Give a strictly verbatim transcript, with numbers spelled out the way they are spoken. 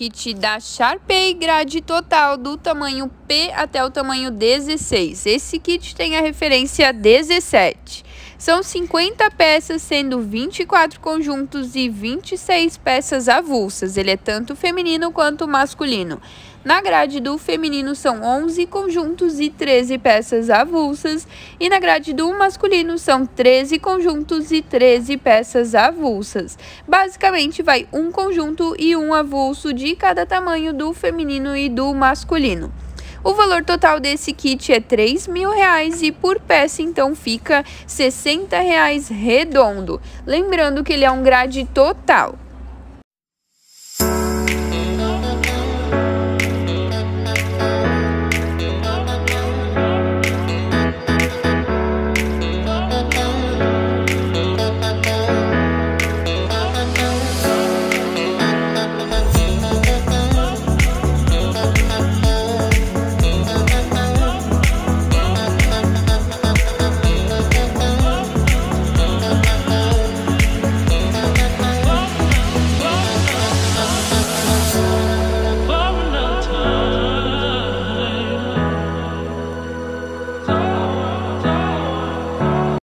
kit da Sharpay, grade total do tamanho P até o tamanho dezesseis. Esse kit tem a referência dezessete. São cinquenta peças, sendo vinte e quatro conjuntos e vinte e seis peças avulsas. Ele é tanto feminino quanto masculino. Na grade do feminino são onze conjuntos e treze peças avulsas. E na grade do masculino são treze conjuntos e treze peças avulsas. Basicamente vai um conjunto e um avulso de cada tamanho do feminino e do masculino. O valor total desse kit é três mil reais e por peça então fica sessenta reais redondo. Lembrando que ele é um grade total.